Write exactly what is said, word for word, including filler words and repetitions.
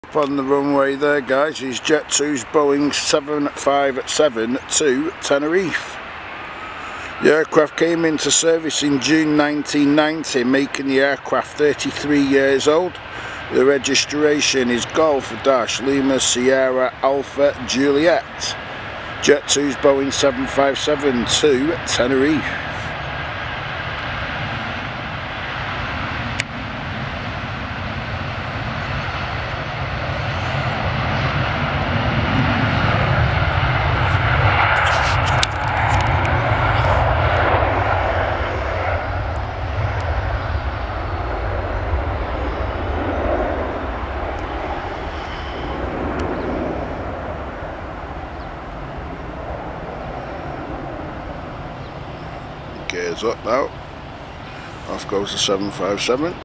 Up on the runway there, guys, is Jet two's Boeing seven five seven to Tenerife. The aircraft came into service in June nineteen ninety, making the aircraft thirty-three years old. The registration is Golf Dash Lima Sierra Alpha Juliet. Jet two's Boeing seven five seven to Tenerife. Gears up now. Off goes the seven five seven.